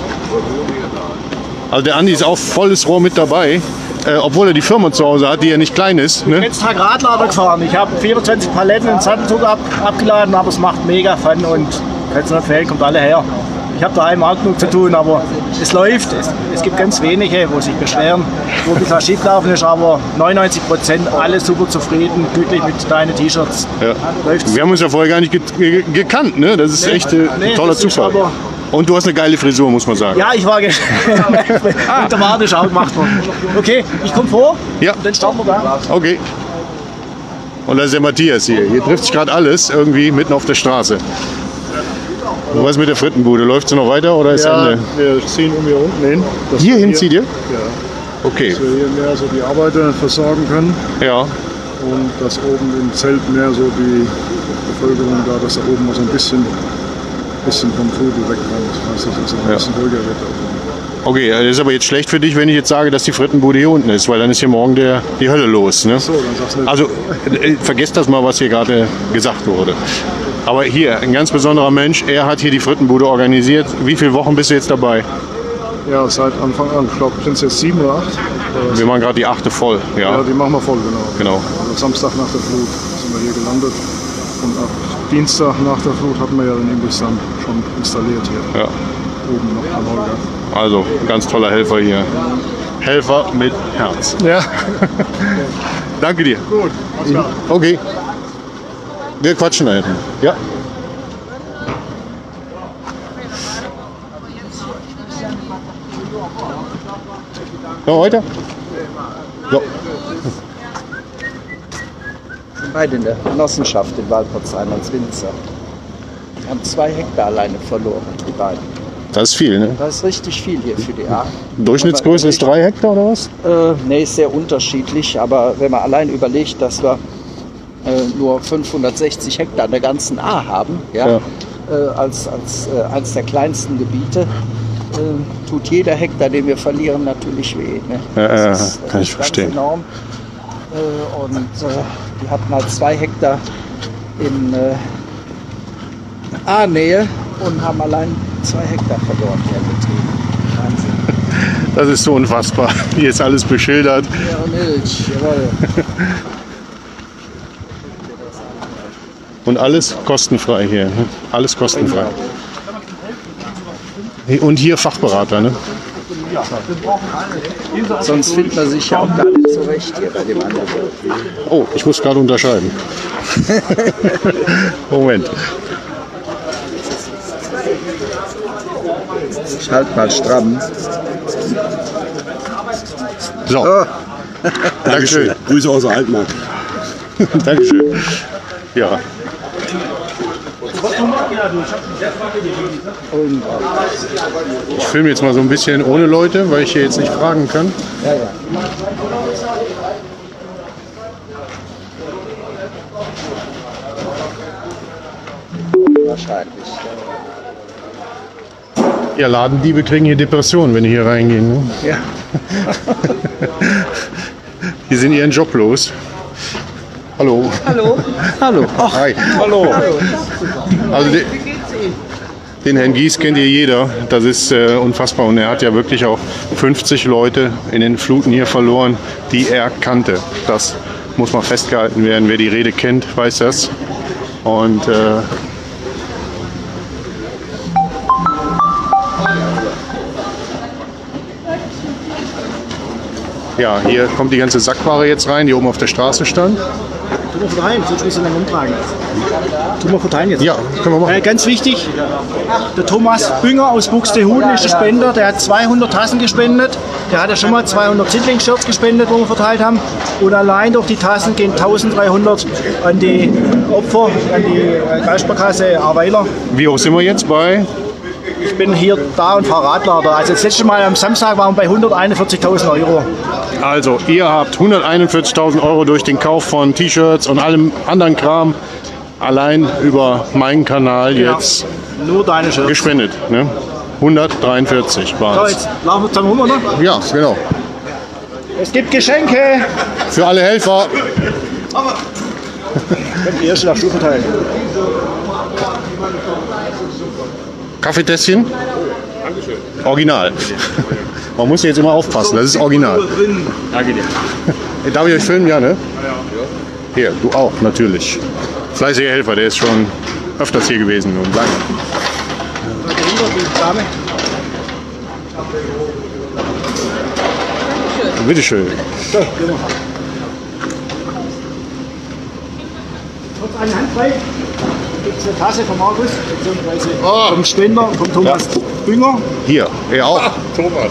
Also der Andi ist auch volles Rohr mit dabei, obwohl er die Firma zu Hause hat, die ja nicht klein ist. Ne? Letzten Tag Radlader gefahren. Ich habe 24 Paletten in den Sattelzug abgeladen, aber es macht mega Fun und wenn es nicht fehlt, kommt alle her. Ich habe daheim auch genug zu tun, aber es läuft. Es gibt ganz wenige, wo sich beschweren, wo ein bisschen schieflaufen ist, aber 99% alle super zufrieden, glücklich mit deinen T-Shirts. Ja. Wir haben uns ja vorher gar nicht gekannt, ne? Das ist echt ein toller Zufall. Und du hast eine geile Frisur, muss man sagen. Ja, ich war automatisch auch gemacht worden. Okay, ich komme vor. Ja. Und dann starten wir da. Okay. Und da ist der Matthias hier. Hier trifft sich gerade alles irgendwie mitten auf der Straße. Und was mit der Frittenbude? Läuft sie noch weiter oder ist Ja, Ende? wir ziehen hier unten hin. dass Hier wir hin zieht ihr? Ja. Okay. Dass wir hier mehr so die Arbeiter versorgen können. Ja. Und dass oben im Zelt mehr so die Bevölkerung da, dass da oben mal so ein bisschen vom Trubel wegkommt. Dass es ein bisschen ruhiger wird. Okay, das ist aber jetzt schlecht für dich, wenn ich jetzt sage, dass die Frittenbude hier unten ist, weil dann ist hier morgen die Hölle los. Ne? So, dann sag's nicht. Also vergesst das mal, was hier gerade gesagt wurde. Aber hier, ein ganz besonderer Mensch, er hat hier die Frittenbude organisiert. Wie viele Wochen bist du jetzt dabei? Ja, seit Anfang an. Ich glaube, sind es jetzt 7 oder 8? Wir machen gerade die 8. voll. Ja, die machen wir voll, genau. Genau. Also Samstag nach der Flut sind wir hier gelandet. Und ab Dienstag nach der Flut hatten wir ja den Imbiss dann schon installiert hier. Ja. Oben noch am Holger. Also, ganz toller Helfer hier. Helfer mit Herz. Ja. Danke dir. Gut. Okay. Wir quatschen da hinten. Ja. Noch weiter? So. Wir sind beide in der Genossenschaft in Walpotzheim als Winzer. Wir haben 2 Hektar alleine verloren, die beiden. Das ist viel, ne? Das ist richtig viel hier für die A. Durchschnittsgröße ist 3 Hektar oder was? Nee, ist sehr unterschiedlich, aber wenn man allein überlegt, dass wir nur 560 Hektar in der ganzen A haben, ja. Als eines der kleinsten Gebiete, tut jeder Hektar, den wir verlieren, natürlich weh. Ne? Das kann ich verstehen. Enorm. Und wir hatten halt 2 Hektar in A-Nähe und haben allein 2 Hektar verloren hier im Betrieb. Wahnsinn. Das ist so unfassbar. Hier ist alles beschildert. Ja, Milch, jawohl. Und alles kostenfrei hier. Ne? Alles kostenfrei. Und hier Fachberater, ne? Sonst findet man sich ja auch gar nicht zurecht hier bei dem anderen. Oh, ich muss gerade unterscheiden. Moment. Ich halte mal stramm. So. Oh. Dankeschön. Grüße aus der Altmark. Dankeschön. Ja. Ich filme jetzt mal so ein bisschen ohne Leute, weil ich hier jetzt nicht fragen kann. Ja, ja. Wahrscheinlich. Ja, Ladendiebe kriegen hier Depressionen, wenn die hier reingehen. Ne? Ja. Die sind ihren Job los. Hallo. Hallo. Hallo. Ach, hi. Hallo. Also den Herrn Gies kennt hier jeder. Das ist unfassbar. Und er hat ja wirklich auch 50 Leute in den Fluten hier verloren, die er kannte. Das muss mal festgehalten werden. Wer die Rede kennt, weiß das. Und ja, hier kommt die ganze Sackware jetzt rein, die oben auf der Straße stand. Tun wir verteilen, sonst müssen wir dann umtragen. Tun wir verteilen jetzt? Ja, können wir machen. Ganz wichtig, der Thomas Bünger aus Buxtehude ist der Spender. Der hat 200 Tassen gespendet. Der hat ja schon mal 200 Siedlingsshirts gespendet, wo wir verteilt haben. Und allein durch die Tassen gehen 1300 an die Opfer, an die Geistsparkasse Ahrweiler. Wie hoch sind wir jetzt bei? Ich bin hier da und fahre Radlader. Also das letzte Mal am Samstag waren wir bei 141.000 Euro. Also ihr habt 141.000 Euro durch den Kauf von T-Shirts und allem anderen Kram allein über meinen Kanal jetzt nur deine Shirts gespendet. Ne? 143 war So, es. jetzt laufen wir zusammen rüber, ne? Ja, genau. Es gibt Geschenke. Für alle Helfer. Könnt ihr erst nach Stufe teilen. Kaffeetässchen? Dankeschön. Original. Man muss jetzt immer aufpassen, das ist original. Danke dir. Darf ich euch filmen? Ja, ne? Hier, du auch, natürlich. Fleißiger Helfer, der ist schon öfters hier gewesen und lange. Bitteschön. So, genau. Kurz eine Hand frei. Gibt es eine Tasse von Markus, beziehungsweise vom Spender, vom Thomas Bünger. Hier, er auch. Thomas.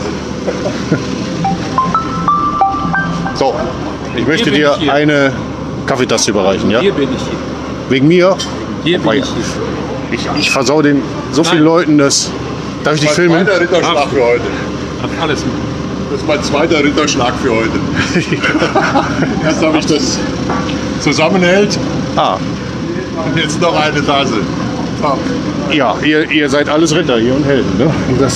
So, ich möchte dir eine Kaffeetasse überreichen, ja? Hier bin ich hier. Wegen mir? Hier bin ich Ich versau den so vielen Leuten das. Darf ich dich filmen? Mein zweiter Ritterschlag für heute. Alles. Das ist mein zweiter Ritterschlag für heute. Erst habe ich das zusammenhält. Ah. Und jetzt noch eine Tasse. So. Ja, ihr seid alles Ritter hier und Helden, ne? Das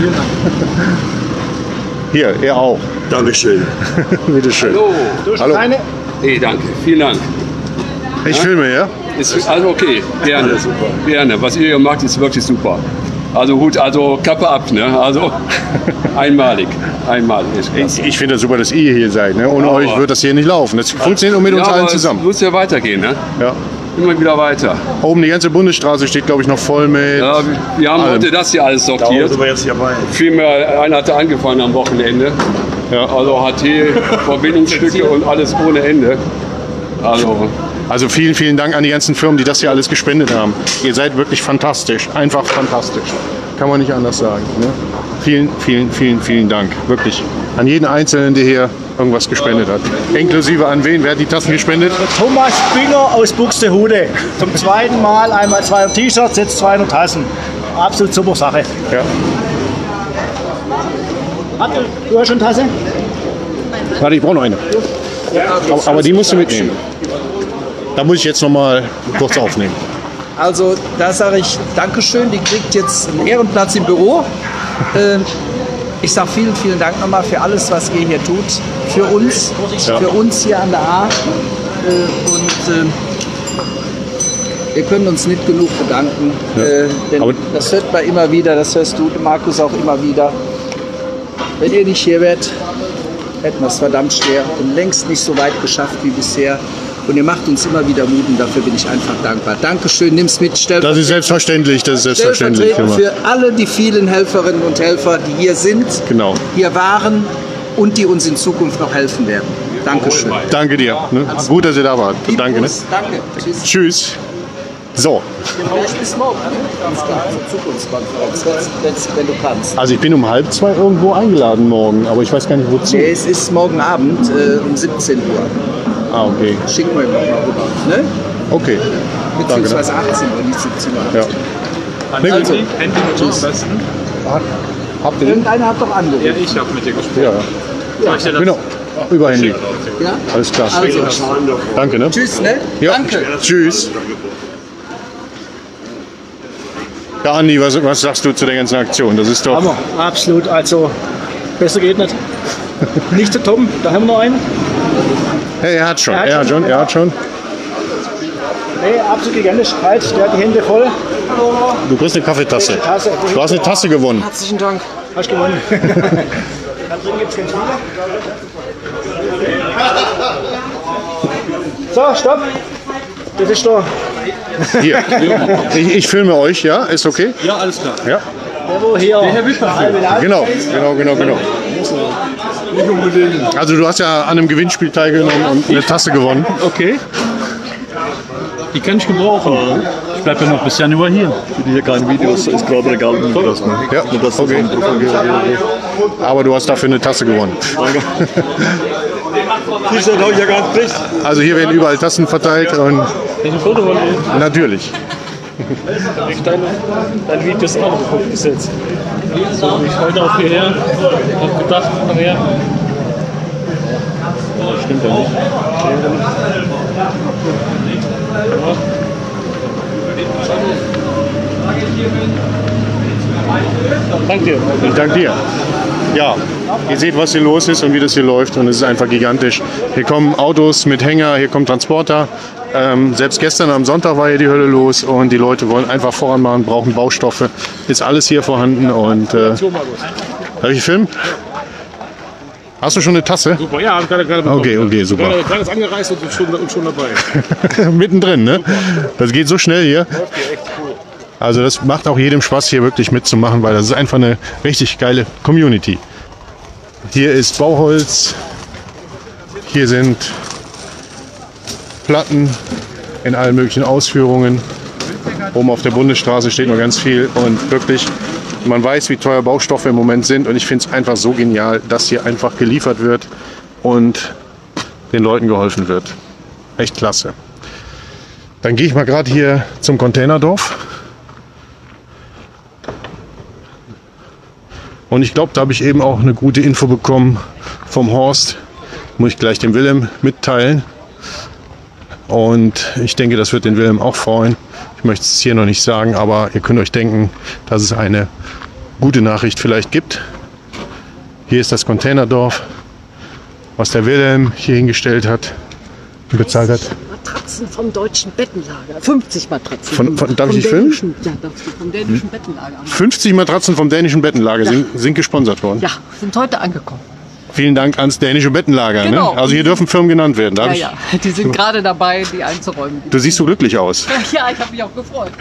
hier, er auch. Dankeschön. Bitteschön. Hallo. Hallo. Hey, danke. Vielen Dank. Ich filme, ja? Ist also okay. Gerne. Gerne. Was ihr hier macht, ist wirklich super. Also Hut, also Kappe ab, ne? Also einmalig. Einmalig ist klasse. Ich finde das super, dass ihr hier seid. Ne? Ohne Ja, euch wird das hier nicht laufen. Das funktioniert nur mit uns Ja, allen aber zusammen. Es muss ja weitergehen, ne? Ja. Immer wieder weiter. Oben die ganze Bundesstraße steht, glaube ich, noch voll mit. Ja, wir haben allem. heute das hier alles sortiert. sind wir jetzt hier bei. Vielmehr, einer hatte angefangen am Wochenende. Ja. Also HT, Verbindungsstücke und alles ohne Ende. Also vielen, vielen Dank an die ganzen Firmen, die das hier alles gespendet haben. Ihr seid wirklich fantastisch. Einfach fantastisch. Kann man nicht anders sagen. Ne? Vielen, vielen, vielen, vielen Dank. Wirklich. An jeden Einzelnen, der hier irgendwas gespendet hat. Inklusive an wen? Wer hat die Tassen gespendet? Thomas Bünger aus Buxtehude. Zum zweiten Mal einmal 200 T-Shirts, jetzt 200 Tassen. Absolut super Sache. Ja. Du hast schon eine Tasse? Warte, ich brauche noch eine. Aber die musst du mitnehmen. Da muss ich jetzt noch mal kurz aufnehmen. Also da sage ich Dankeschön, die kriegt jetzt einen Ehrenplatz im Büro. Ich sage vielen, vielen Dank nochmal für alles, was ihr hier tut. Für uns, Ja. für uns hier an der A. Wir können uns nicht genug bedanken. Aber- Denn das hört man immer wieder, das hörst du, Markus, auch immer wieder. Wenn ihr nicht hier wärt, hätten wir es verdammt schwer und längst nicht so weit geschafft wie bisher. Und ihr macht uns immer wieder Mut und dafür bin ich einfach dankbar. Dankeschön, nimm's mit. Das ist selbstverständlich. Das ist selbstverständlich. Stellvertretend für alle die vielen Helferinnen und Helfer, die hier sind, Genau. hier waren und die uns in Zukunft noch helfen werden. Dankeschön. Danke dir. Ne? Gut, dass ihr da wart. Danke. Ne? Danke. Tschüss. Tschüss. So, Vielleicht bis morgen. Ganz klar, zur Zukunftskonferenz, wenn du kannst. also ich bin um 1:30 irgendwo eingeladen morgen, aber ich weiß gar nicht wozu. Nee, es ist morgen Abend um 17 Uhr. Ah, okay. Schicken wir ihn noch mal rüber. Ne? Okay. Danke. Beziehungsweise 18 Uhr, nicht 17 Uhr. Ja. Nee, Also, gut. Handy mit am besten. Habt ihr den? Irgendeiner hat doch angerufen. Ja, ich habe mit dir gesprochen. Ja, Soll ich dir ja. das Genau. Über Handy. Ja? Alles klar. Also, Danke, ne? tschüss, ne? Ja. Danke. Tschüss. Ja, Andi, was sagst du zu der ganzen Aktion? Das ist doch. Hammer, absolut. Also besser geht nicht. Nicht zu toppen. Da haben wir noch einen. Er hat schon. Nee, absolut gigantisch. Halt, der hat die Hände voll. Du kriegst eine Kaffeetasse. Du hast eine Tasse gewonnen. Herzlichen Dank. Hast gewonnen. Da drin gibt es ganz viele. So, stopp. Das ist doch. Hier. Ich filme euch, ja? Ist okay? Ja, alles klar. Ja. Hier. Genau. Also du hast ja an einem Gewinnspiel teilgenommen und eine Tasse gewonnen. Okay. Die kann ich gebrauchen. Ich bleibe ja noch bis Januar hier. Für die hier keine Videos ist gerade egal. Ja, okay. Aber du hast dafür eine Tasse gewonnen. Also hier werden überall Tassen verteilt und ein Foto von dir? Natürlich. Dein Video ist auch geguckt bis jetzt. So, ich heute auch hierher. Hab gedacht, nachher. Das stimmt ja nicht. Danke dir. Ich danke dir. Ja, ihr seht, was hier los ist und wie das hier läuft und es ist einfach gigantisch. Hier kommen Autos mit Hänger, hier kommen Transporter. Selbst gestern am Sonntag war hier die Hölle los und die Leute wollen einfach voranmachen, brauchen Baustoffe. Ist alles hier vorhanden und darf ich filmen? Hast du schon eine Tasse? Super, ja, hab ich gerade bekommen. Okay, super. Gerade ist angereist und schon dabei. Mittendrin, ne? Das geht so schnell hier. Also das macht auch jedem Spaß, hier wirklich mitzumachen, weil das ist einfach eine richtig geile Community. Hier ist Bauholz, hier sind Platten in allen möglichen Ausführungen. Oben auf der Bundesstraße steht noch ganz viel und wirklich, man weiß, wie teuer Baustoffe im Moment sind und ich finde es einfach so genial, dass hier einfach geliefert wird und den Leuten geholfen wird. Echt klasse. Dann gehe ich mal gerade hier zum Containerdorf. Und ich glaube, da habe ich eben auch eine gute Info bekommen vom Horst. Muss ich gleich dem Wilhelm mitteilen. Und ich denke, das wird den Wilhelm auch freuen. Ich möchte es hier noch nicht sagen, aber ihr könnt euch denken, dass es eine gute Nachricht vielleicht gibt. Hier ist das Containerdorf, was der Wilhelm hier hingestellt hat und bezahlt hat. Matratzen vom deutschen Bettenlager. 50 Matratzen. Darf ich dich filmen? Ja, darfst du, vom dänischen Bettenlager. 50 Matratzen vom dänischen Bettenlager sind gesponsert worden. Ja, sind heute angekommen. Vielen Dank ans dänische Bettenlager. Genau. Ne? Also hier dürfen Firmen genannt werden. Ja, die sind gerade dabei, die einzuräumen. Du siehst so glücklich aus. Ja, ich habe mich auch gefreut.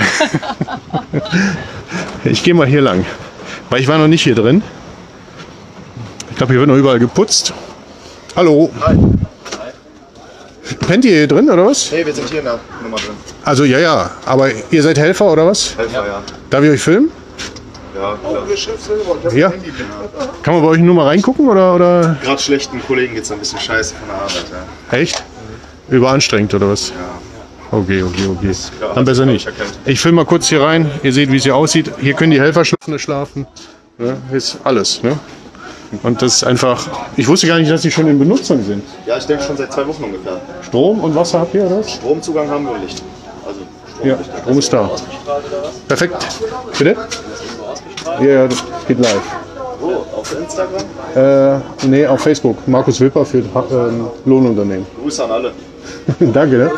Ich gehe mal hier lang, weil ich war noch nicht hier drin. Ich glaube, hier wird noch überall geputzt. Hallo. Hi. Pennt ihr hier drin oder was? Nee, wir sind hier in der Nummer drin. Also ja, aber ihr seid Helfer oder was? Helfer, ja. Darf ich euch filmen? Ja, klar. Ja. Kann man bei euch nur mal reingucken oder? Gerade schlechten Kollegen geht es ein bisschen scheiße von der Arbeit, ja. Echt? Überanstrengend oder was? Ja. Okay. Dann besser nicht. Ich filme mal kurz hier rein. Ihr seht, wie es hier aussieht. Hier können die Helfer schlafen. Ja, ist alles. Ne? Und das ist einfach. Ich wusste gar nicht, dass die schon in Benutzung sind. Ja, ich denke schon seit 2 Wochen ungefähr. Strom und Wasser habt ihr oder was? Stromzugang haben wir und Licht. Also Ja, Strom ist da. Perfekt. Bitte? Ja, das geht live. Wo? Auf Instagram? Nee, auf Facebook. Markus Wilper für Lohnunternehmen. Grüße an alle. Danke, ne?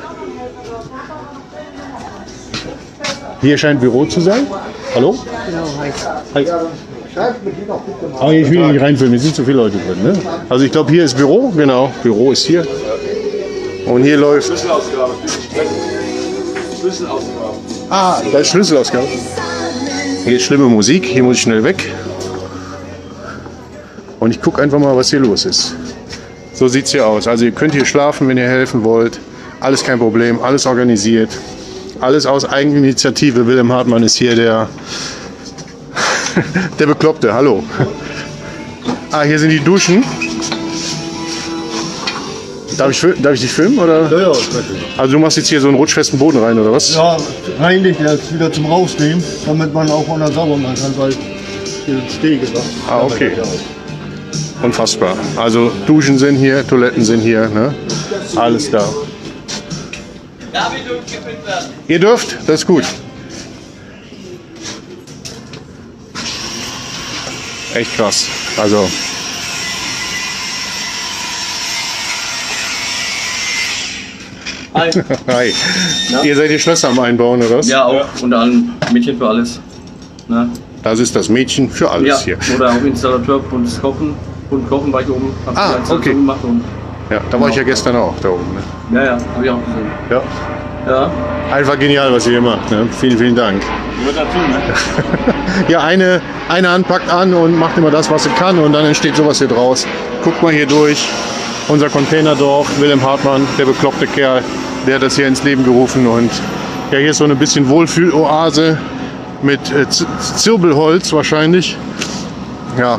Hier scheint Büro zu sein. Hallo? Genau, Hi. Aber ich will hier nicht reinfilmen, hier sind zu viele Leute drin. Ne? Also ich glaube, hier ist Büro. Genau, Büro ist hier. Und hier läuft... Schlüsselausgabe. Schlüsselausgabe. Ah, da ist Schlüsselausgabe. Hier ist schlimme Musik, hier muss ich schnell weg. Und ich gucke einfach mal, was hier los ist. So sieht es hier aus. Also ihr könnt hier schlafen, wenn ihr helfen wollt. Alles kein Problem, alles organisiert. Alles aus Eigeninitiative. Wilhelm Hartmann ist hier der Bekloppte. Hallo. Ah, hier sind die Duschen. Darf ich dich filmen? Oder? Ja, natürlich. Also du machst jetzt hier so einen rutschfesten Boden rein, oder was? Ja, reinlich jetzt wieder zum Rausnehmen, damit man auch unter sauber machen kann, weil hier Stege war. Ah, okay. Unfassbar. Also Duschen sind hier, Toiletten sind hier, ne? Alles da. Ihr dürft, das ist gut. Echt krass. Also Hi. Hi. Ja. Ihr seid die Schlösser am Einbauen, oder was? Ja, auch. Unter anderem Mädchen für alles. Ne? Das ist das Mädchen für alles hier. Oder auch Installateur und Kochen. Und Kochen war ich oben. Hab die okay. Gemacht und Ja, da war ich ja gestern auch da oben. Ne? Ja, habe ich auch gesehen. Ja. Ja. Einfach genial, was ihr hier macht. Ne? Vielen, vielen Dank. Nur dazu, ne? Ja, eine Hand packt an und macht immer das, was sie kann, und dann entsteht sowas hier draus. Guckt mal hier durch. Unser Containerdorf, Wilhelm Hartmann, der bekloppte Kerl, der hat das hier ins Leben gerufen. Und ja, hier ist so ein bisschen Wohlfühloase mit Zirbelholz wahrscheinlich. Ja,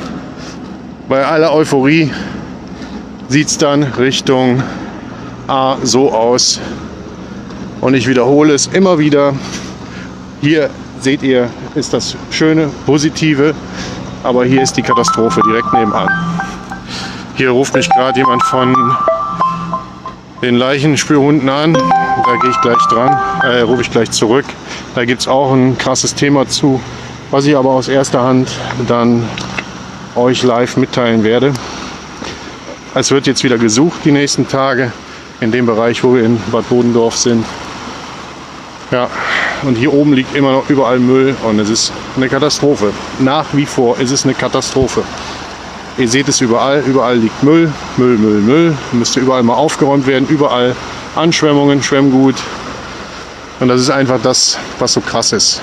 bei aller Euphorie sieht es dann Richtung A so aus. Und ich wiederhole es immer wieder. Hier seht ihr, ist das Schöne, Positive, aber hier ist die Katastrophe direkt nebenan. Hier ruft mich gerade jemand von den Leichenspürhunden an. Da gehe ich gleich dran, rufe ich gleich zurück. Da gibt es auch ein krasses Thema zu, was ich aber aus erster Hand dann euch live mitteilen werde. Es wird jetzt wieder gesucht die nächsten Tage in dem Bereich, wo wir in Bad Bodendorf sind. Ja, und hier oben liegt immer noch überall Müll und es ist eine Katastrophe. Nach wie vor ist es eine Katastrophe. Ihr seht es überall, überall liegt Müll, Müll, Müll, Müll. Müsste überall mal aufgeräumt werden, überall Anschwemmungen, Schwemmgut. Und das ist einfach das, was so krass ist.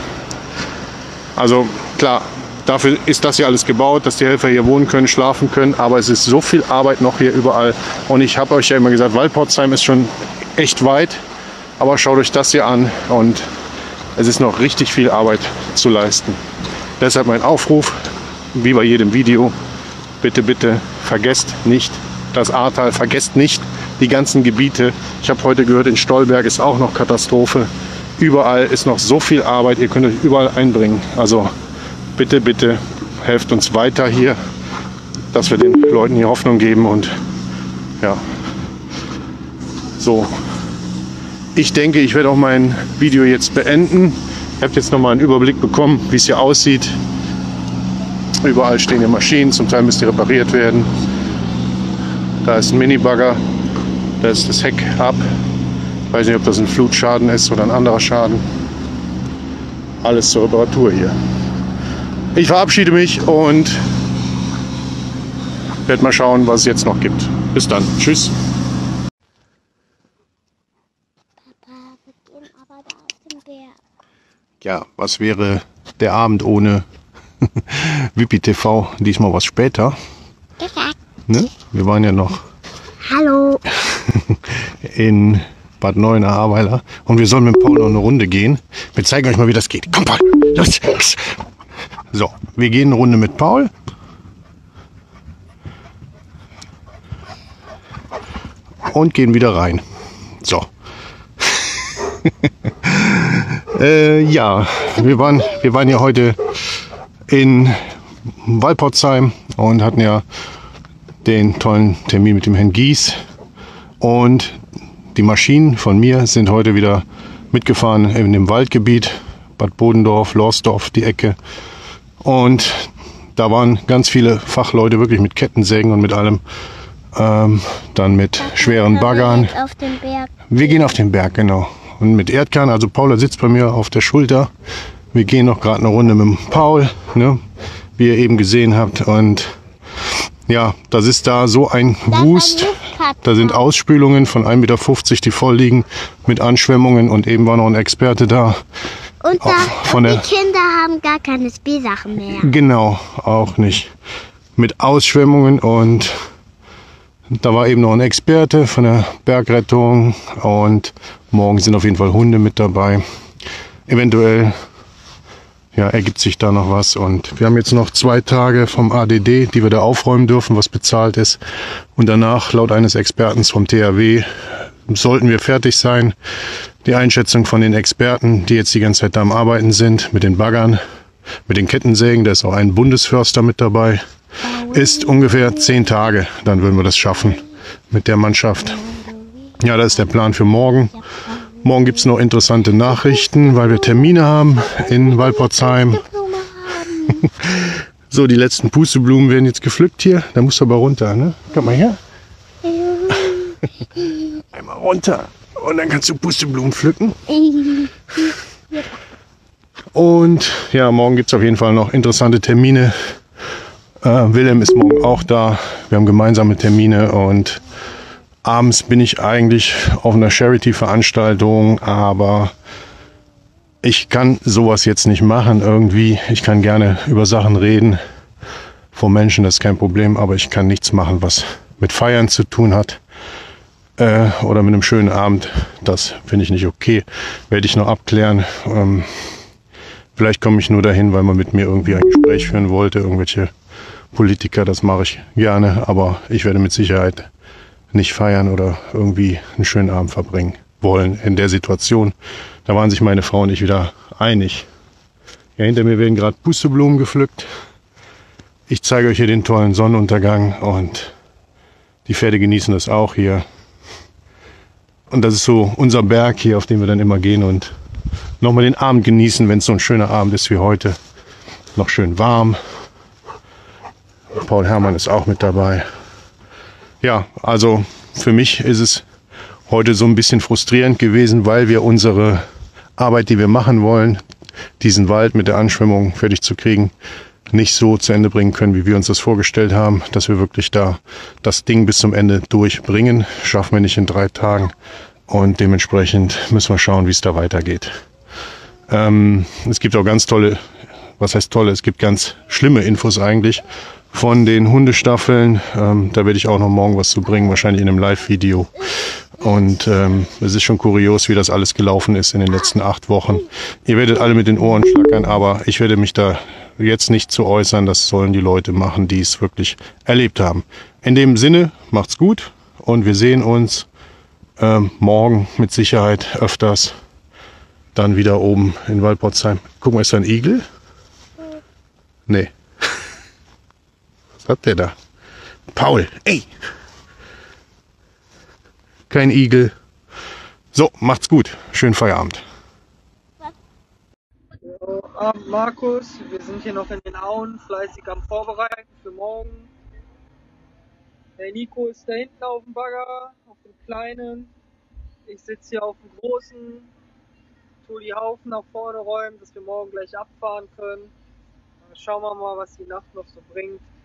Also klar, dafür ist das hier alles gebaut, dass die Helfer hier wohnen können, schlafen können. Aber es ist so viel Arbeit noch hier überall. Und ich habe euch ja immer gesagt, Waldporzheim ist schon echt weit. Aber schaut euch das hier an und es ist noch richtig viel Arbeit zu leisten. Deshalb mein Aufruf, wie bei jedem Video, bitte, bitte vergesst nicht das Ahrtal, vergesst nicht die ganzen Gebiete. Ich habe heute gehört, in Stolberg ist auch noch Katastrophe. Überall ist noch so viel Arbeit, ihr könnt euch überall einbringen. Also bitte, bitte helft uns weiter hier, dass wir den Leuten hier Hoffnung geben. Und ja, so. Ich denke, ich werde auch mein Video jetzt beenden. Ihr habt jetzt nochmal einen Überblick bekommen, wie es hier aussieht. Überall stehen hier Maschinen, zum Teil müssen die repariert werden. Da ist ein Minibagger, da ist das Heck ab. Ich weiß nicht, ob das ein Flutschaden ist oder ein anderer Schaden. Alles zur Reparatur hier. Ich verabschiede mich und werde mal schauen, was es jetzt noch gibt. Bis dann. Tschüss. Ja, was wäre der Abend ohne Wippi TV? Diesmal was später. Ne? Wir waren ja noch in Bad Neuenahr-Ahrweiler und wir sollen mit Paul noch eine Runde gehen. Wir zeigen euch mal, wie das geht. Komm, Paul, los! So, wir gehen eine Runde mit Paul. Und gehen wieder rein. So. Ja, wir waren ja heute in Waldporzheim und hatten ja den tollen Termin mit dem Herrn Gies. Und die Maschinen von mir sind heute wieder mitgefahren in dem Waldgebiet, Bad Bodendorf, Lorsdorf, die Ecke. Und da waren ganz viele Fachleute wirklich mit Kettensägen und mit allem. Dann mit schweren Baggern. Wir gehen auf den Berg, genau. Und mit Erdkern, also Paula sitzt bei mir auf der Schulter. Wir gehen noch gerade eine Runde mit dem Paul, ne, wie ihr eben gesehen habt. Und ja, das ist da so ein Wust. Da sind Ausspülungen von 1,50 Meter, die voll liegen mit Anschwemmungen. Und eben war noch ein Experte da. Und die Kinder haben gar keine Spielsachen mehr. Genau, auch nicht. Mit Ausschwemmungen, und da war eben noch ein Experte von der Bergrettung, und morgen sind auf jeden Fall Hunde mit dabei. Eventuell ja, ergibt sich da noch was, und wir haben jetzt noch 2 Tage vom ADD, die wir da aufräumen dürfen, was bezahlt ist. Und danach, laut eines Experten vom THW, sollten wir fertig sein. Die Einschätzung von den Experten, die jetzt die ganze Zeit da am Arbeiten sind, mit den Baggern, mit den Kettensägen, da ist auch ein Bundesförster mit dabei, ist ungefähr 10 Tage, dann würden wir das schaffen mit der Mannschaft. Ja, das ist der Plan für morgen. Morgen gibt es noch interessante Nachrichten, weil wir Termine haben in Waldporzheim. So, die letzten Pusteblumen werden jetzt gepflückt hier. Da musst du aber runter, ne? Komm mal her. Einmal runter. Und dann kannst du Pusteblumen pflücken. Und ja, morgen gibt es auf jeden Fall noch interessante Termine. Wilhelm ist morgen auch da. Wir haben gemeinsame Termine und abends bin ich eigentlich auf einer Charity-Veranstaltung, aber ich kann sowas jetzt nicht machen irgendwie. Ich kann gerne über Sachen reden vor Menschen, das ist kein Problem, aber ich kann nichts machen, was mit Feiern zu tun hat oder mit einem schönen Abend. Das finde ich nicht okay. Werde ich noch abklären. Vielleicht komme ich nur dahin, weil man mit mir irgendwie ein Gespräch führen wollte, irgendwelche Politiker, das mache ich gerne, aber ich werde mit Sicherheit nicht feiern oder irgendwie einen schönen Abend verbringen wollen in der Situation. Da waren sich meine Frau und ich wieder einig. Ja, hinter mir werden gerade Pusteblumen gepflückt. Ich zeige euch hier den tollen Sonnenuntergang und die Pferde genießen das auch hier. Und das ist so unser Berg hier, auf den wir dann immer gehen und nochmal den Abend genießen, wenn es so ein schöner Abend ist wie heute. Noch schön warm. Paul Herrmann ist auch mit dabei. Ja, also für mich ist es heute so ein bisschen frustrierend gewesen, weil wir unsere Arbeit, die wir machen wollen, diesen Wald mit der Anschwemmung fertig zu kriegen, nicht so zu Ende bringen können, wie wir uns das vorgestellt haben, dass wir wirklich da das Ding bis zum Ende durchbringen. Schaffen wir nicht in 3 Tagen und dementsprechend müssen wir schauen, wie es da weitergeht. Es gibt auch ganz tolle, was heißt tolle, es gibt ganz schlimme Infos eigentlich von den Hundestaffeln. Da werde ich auch noch morgen was zu bringen, wahrscheinlich in einem Live-Video. Und es ist schon kurios, wie das alles gelaufen ist in den letzten 8 Wochen. Ihr werdet alle mit den Ohren schlackern, aber ich werde mich da jetzt nicht zu äußern. Das sollen die Leute machen, die es wirklich erlebt haben. In dem Sinne, macht's gut und wir sehen uns morgen mit Sicherheit öfters. Dann wieder oben in Waldpotzheim. Guck mal, ist da ein Igel? Nee. Was hat der da? Paul, ey! Kein Igel. So, macht's gut. Schönen Feierabend. Abend, Markus. Wir sind hier noch in den Auen, fleißig am Vorbereiten für morgen. Der Nico ist da hinten auf dem Bagger, auf dem kleinen. Ich sitze hier auf dem großen, tue die Haufen nach vorne räumen, dass wir morgen gleich abfahren können. Schauen wir mal, was die Nacht noch so bringt.